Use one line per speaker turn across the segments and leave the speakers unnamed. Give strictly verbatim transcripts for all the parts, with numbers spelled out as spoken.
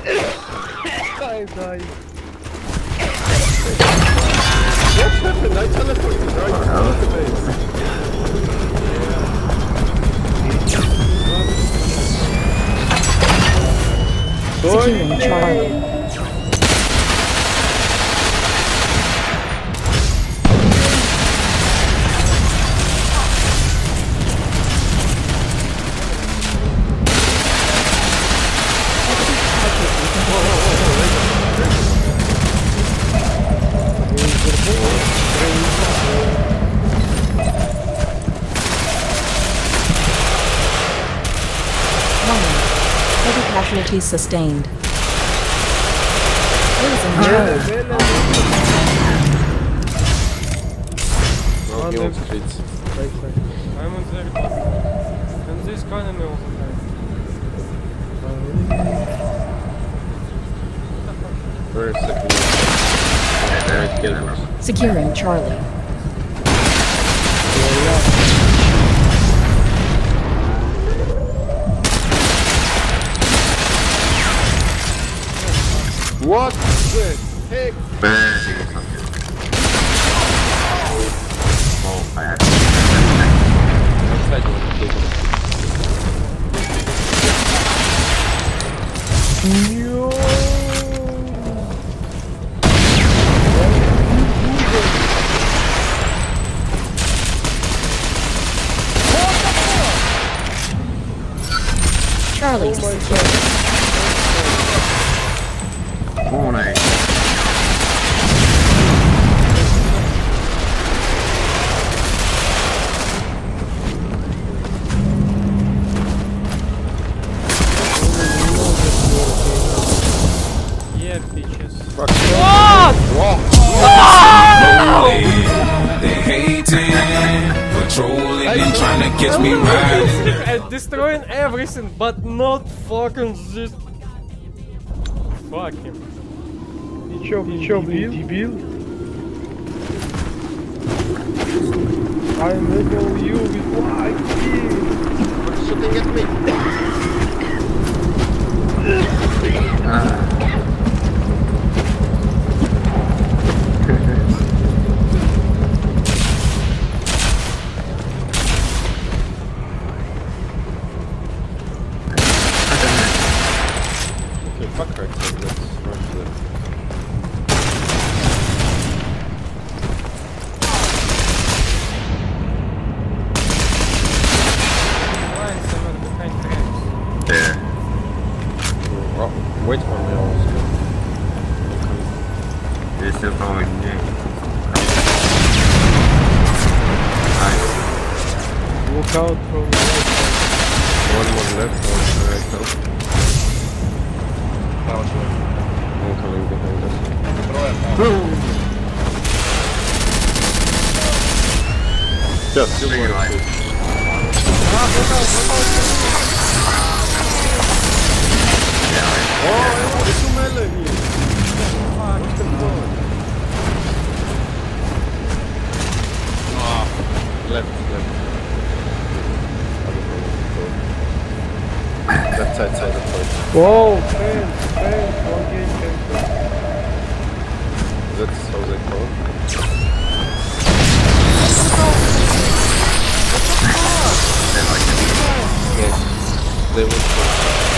I'm dying.
What happened? I teleported right out of the base.
Securing Charlie. Casualties sustained. Losing Charlie.
No, he on streets.
I'm on the report. And this economy all the time.
Where is second? There it goes.
Securing Charlie.
What the heck?
Oh, I had
Outside you want to kill
No.
Charlie secured.
Oh, nice.
Yeah, bitches.
Fuck.
What?
What?
They hating, patrolling and trying to catch me riding.
And destroying everything, but not fucking this. Fuck him. Ничего, ничего, дебил. I enable you with my key.
What's shooting at me?
Ah.
Okay, fuck her. Let's rush them.
Find someone behind traps.
There.
Oh, wait for me also.
They're still following me. Nice.
Look out from the right side.
One more left, one right now. One coming behind us. Just two more. Oh, it's too melee here. What the fuck? Oh, left, left. Left side, side of the
Whoa, fence, fence, one game fence.
That's how they call it.
They like it.
Yes, they will call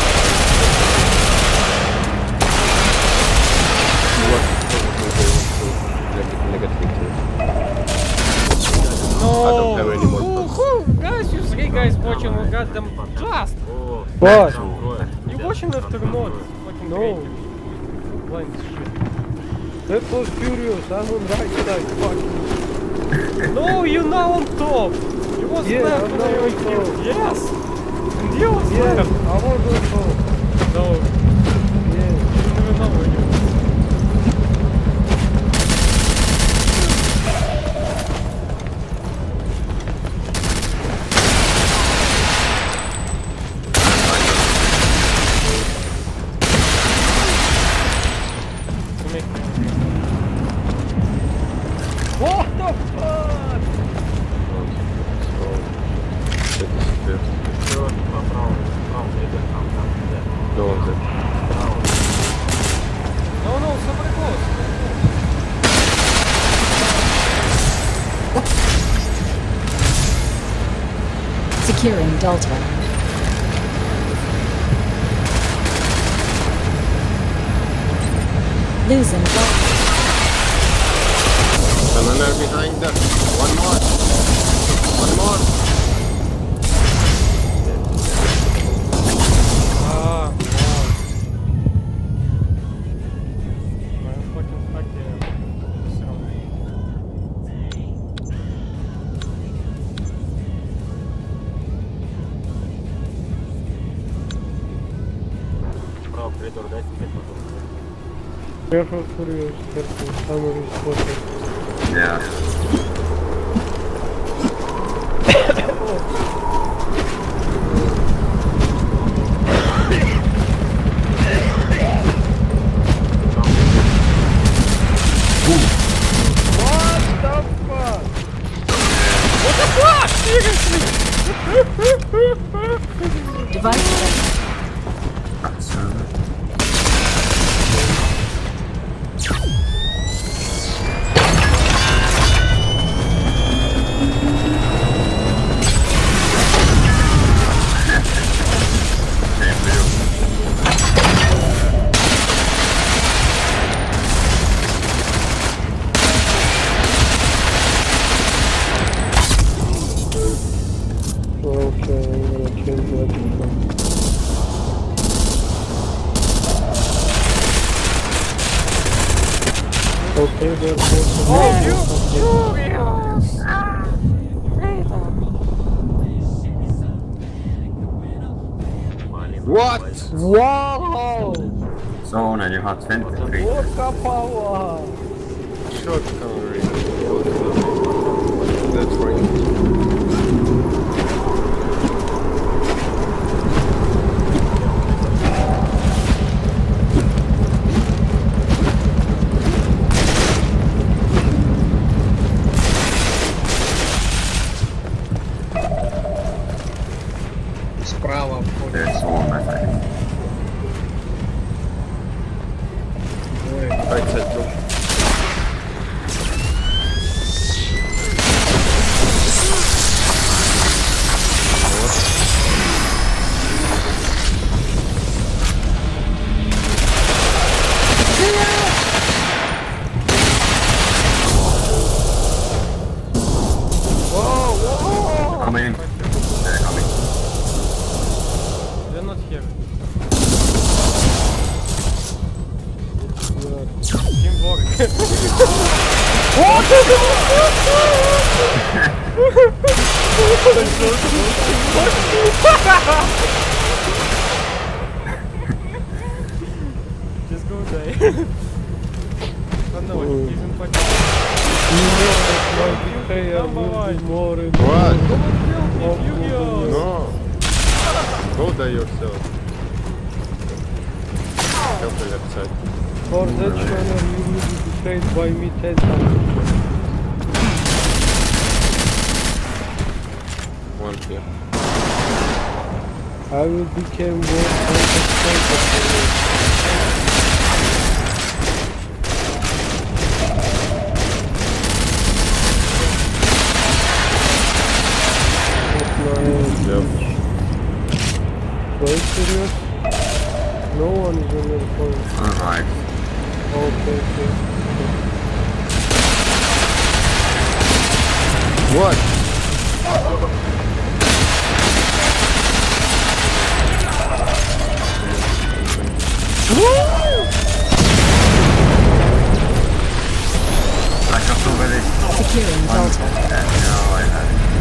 What probably they want to negative too.
No!
I don't have any more
Who,
thoughts.
who? Guys, you three guys watching we got them just.
What?
You watching after mod? Fucking no. Blind shit. That was Furious, I'm on right side, fuck. No, you now on top! You was
Yeah,
left
I'm
when
now
I
on
was
top.
killed. Yes! And you was
Yeah,
left!
I was on top.
No.
Yeah.
You didn't even know where you were.
What the fuck?
So, that is good.
Securing Delta. Losing Delta.
Another behind us. One more. One more.
Ah, wow. I'm fucking stuck here. Careful, Furious, careful, someone is spotted.
Yeah.
What the fuck? What the fuck? Seriously?
Device ready.
That's uh,
Okay, I'm gonna change weapon. Okay, they're both. Oh, you! Furious!
What?
Wow!
zone and you have twenty-three.
What power!
Short covering. That's right.
Справа входит.
There's zone, I think.
Right side, go.
Coming. They're coming.
They're not here. Teamwork. Just go die. Oh no, he's in fucking. More and
What?
more. Furious.
No. Go die yourself. Help the left side.
For that channel, you will be betrayed by me ten times.
One here.
I will become more consistent for you.
Yep.
Are you serious? No one is on the phone.
Alright.
Okay, okay.
What?
I got over this.
Securing Delta.
No, I had it.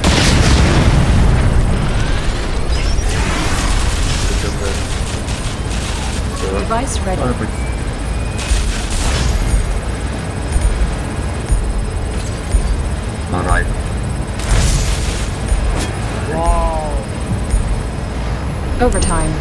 Device ready.
Perfect. Alright.
Wow.
Overtime.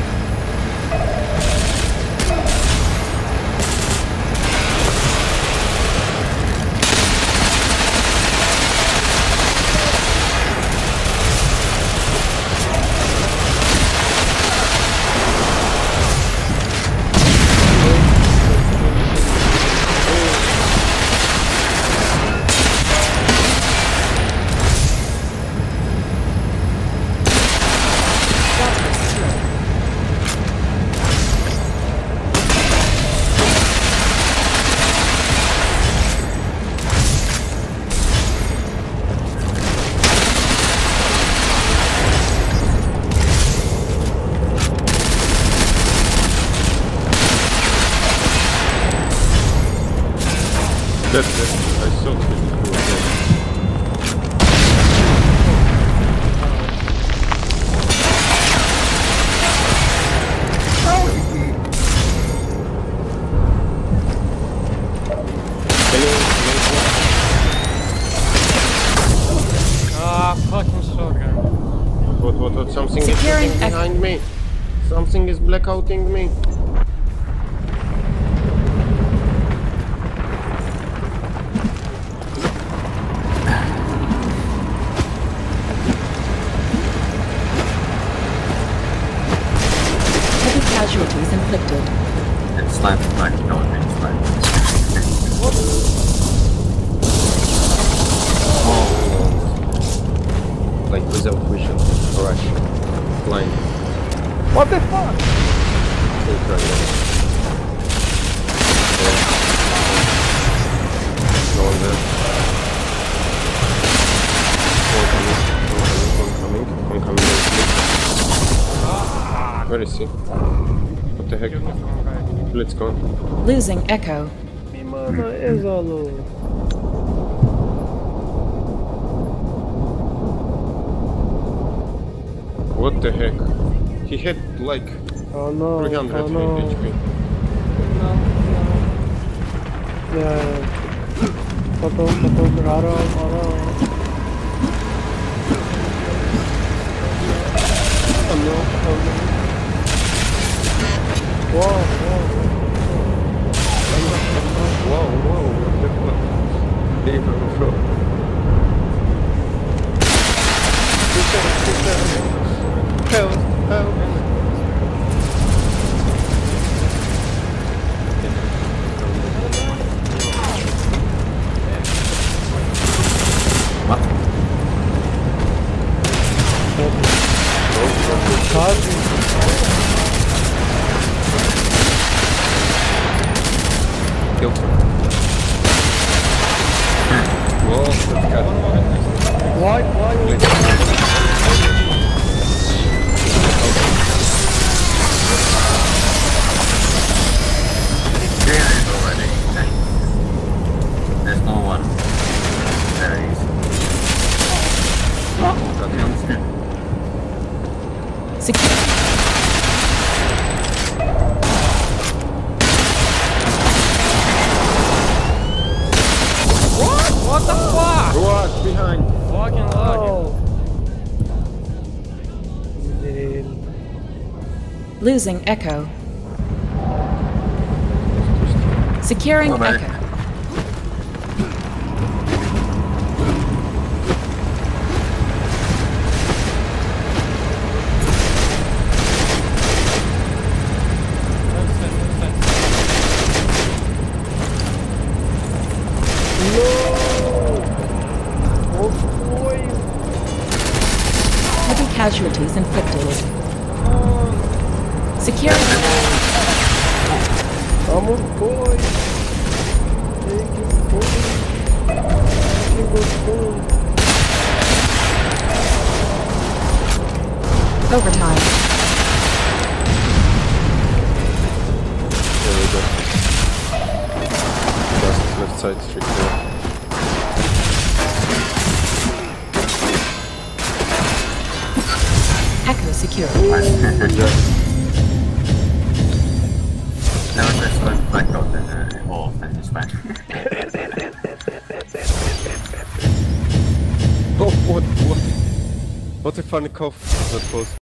That's it. I saw it.
Ah, fucking shotgun.
What, what, what? Something
Securing
is behind me. Something is blackouting me.
Heavy casualties inflicted.
It's slime, like, you know what I mean? Slime.
Like without vision. Rush. Blind.
What the fuck?
Full triangle. No one there. One coming, one coming, one coming, one coming. Where is he? What the heck? Let's go.
Losing Echo.
Mi mana ezalo.
What the heck? He had like
Oh no,
three hundred
oh no.
H P.
Yeah. Потом, потом, рара, рара. Oh no, oh no. Whoa, whoa,
Wow, wow, what the fuck? Hey, bro. Help, help.
What?
Charging.
Killed him. Whoa, that's good.
Why, why?
There is already. There's no one. There he is. Got him.
Secure.
What? What the fuck?
What? Behind.
Fucking lucky.
Oh.
Losing Echo. Securing
Bye-bye.
Echo. Heavy casualties inflicted. Securing
I'm on boy. Take it boy. Take it boy.
overtime.
There we go. Just left side street there.
Echo secure.
Now let's go back out and uh, all of that is fine.
Oh, what, what? What a funny cough that was.